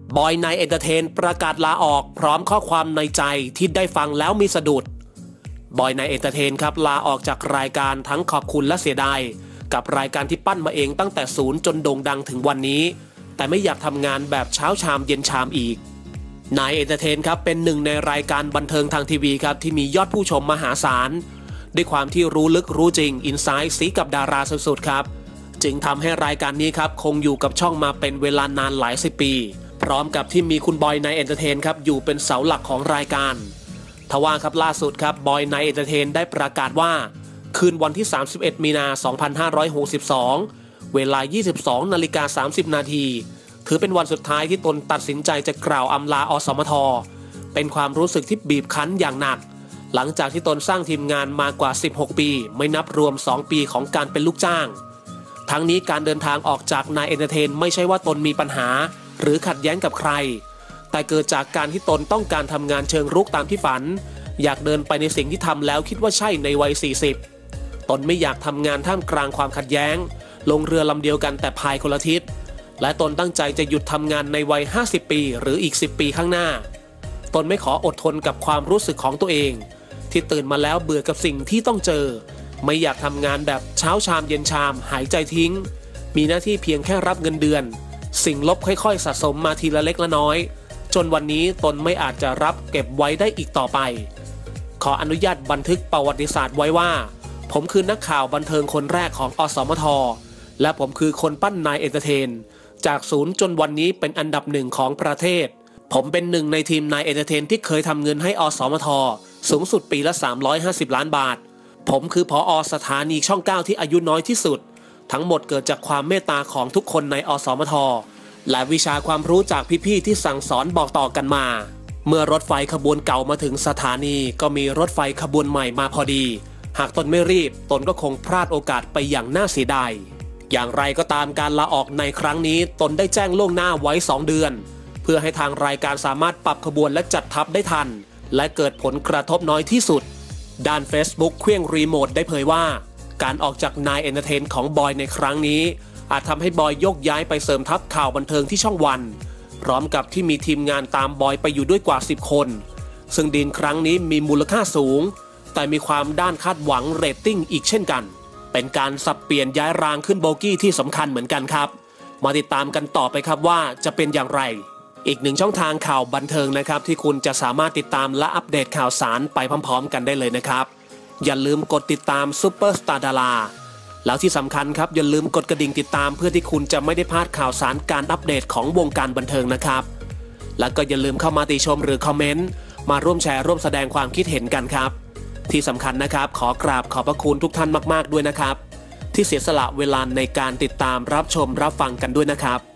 บอยนายเอนเตอร์เทนประกาศลาออกพร้อมข้อความในใจที่ได้ฟังแล้วมีสะดุดบอยนายเอนเตอร์เทนครับลาออกจากรายการทั้งขอบคุณและเสียดายกับรายการที่ปั้นมาเองตั้งแต่ศูนย์จนโด่งดังถึงวันนี้แต่ไม่อยากทำงานแบบเช้าชามเย็นชามอีกนายเอนเตอร์เทนครับเป็นหนึ่งในรายการบันเทิงทางทีวีครับที่มียอดผู้ชมมหาศาลด้วยความที่รู้ลึกรู้จริงอินไซต์สีกับดาราสุดๆครับจึงทำให้รายการนี้ครับคงอยู่กับช่องมาเป็นเวลานานหลายสิบปีพร้อมกับที่มีคุณบอยนายเอนเตอร์เทนครับอยู่เป็นเสาหลักของรายการทว่าครับล่าสุดครับบอยนายเอนเตอร์เทนได้ประกาศว่าคืนวันที่31มีนา2562เวลา 22:30 นาทีถือเป็นวันสุดท้ายที่ตนตัดสินใจจะกล่าวอำลาอสมทเป็นความรู้สึกที่บีบคั้นอย่างหนักหลังจากที่ตนสร้างทีมงานมากว่า16ปีไม่นับรวม2ปีของการเป็นลูกจ้างทั้งนี้การเดินทางออกจากนายเอนเตอร์เทนไม่ใช่ว่าตนมีปัญหาหรือขัดแย้งกับใครแต่เกิดจากการที่ตนต้องการทำงานเชิงรุกตามที่ฝันอยากเดินไปในสิ่งที่ทำแล้วคิดว่าใช่ในวัย40ตนไม่อยากทำงานท่ามกลางความขัดแย้งลงเรือลำเดียวกันแต่พายคนละทิศและตนตั้งใจจะหยุดทำงานในวัย50ปีหรืออีก10ปีข้างหน้าตนไม่ขออดทนกับความรู้สึกของตัวเองที่ตื่นมาแล้วเบื่อกับสิ่งที่ต้องเจอไม่อยากทำงานแบบเช้าชามเย็นชามหายใจทิ้งมีหน้าที่เพียงแค่รับเงินเดือนสิ่งลบค่อยๆสะสมมาทีละเล็กละน้อยจนวันนี้ตนไม่อาจจะรับเก็บไว้ได้อีกต่อไปขออนุญาตบันทึกประวัติศาสตร์ไว้ว่าผมคือนักข่าวบันเทิงคนแรกของอสมทและผมคือคนปั้นนายเอนเตอร์เทนจากศูนย์จนวันนี้เป็นอันดับหนึ่งของประเทศผมเป็นหนึ่งในทีมนายเอนเตอร์เทนที่เคยทำเงินให้อสมทสูงสุดปีละ350 ล้านบาทผมคือผอ.สถานีช่อง9ที่อายุน้อยที่สุดทั้งหมดเกิดจากความเมตตาของทุกคนในอสมทและวิชาความรู้จากพี่ๆที่สั่งสอนบอกต่อกันมาเมื่อรถไฟขบวนเก่ามาถึงสถานีก็มีรถไฟขบวนใหม่มาพอดีหากตนไม่รีบตนก็คงพลาดโอกาสไปอย่างน่าเสียดายอย่างไรก็ตามการลาออกในครั้งนี้ตนได้แจ้งล่วงหน้าไว้2 เดือนเพื่อให้ทางรายการสามารถปรับขบวนและจัดทัพได้ทันและเกิดผลกระทบน้อยที่สุดด้าน Facebook เครื่องรีโมทได้เผยว่าการออกจากนายเอนเตอร์เทนของบอยในครั้งนี้อาจทำให้บอยยกย้ายไปเสริมทัพข่าวบันเทิงที่ช่องวันพร้อมกับที่มีทีมงานตามบอยไปอยู่ด้วยกว่า10 คนซึ่งดีลครั้งนี้มีมูลค่าสูงแต่มีความด้านคาดหวังเรตติ้งอีกเช่นกันเป็นการสับเปลี่ยนย้ายรางขึ้นโบกี้ที่สำคัญเหมือนกันครับมาติดตามกันต่อไปครับว่าจะเป็นอย่างไรอีกหนึ่งช่องทางข่าวบันเทิงนะครับที่คุณจะสามารถติดตามและอัปเดตข่าวสารไปพร้อมๆกันได้เลยนะครับอย่าลืมกดติดตามซุปเปอร์สตาร์ดาราแล้วที่สำคัญครับอย่าลืมกดกระดิ่งติดตามเพื่อที่คุณจะไม่ได้พลาดข่าวสารการอัปเดตของวงการบันเทิงนะครับแล้วก็อย่าลืมเข้ามาติชมหรือคอมเมนต์มาร่วมแชร์ร่วมแสดงความคิดเห็นกันครับที่สำคัญนะครับขอกราบขอบพระคุณทุกท่านมากๆด้วยนะครับที่เสียสละเวลาในการติดตามรับชมรับฟังกันด้วยนะครับ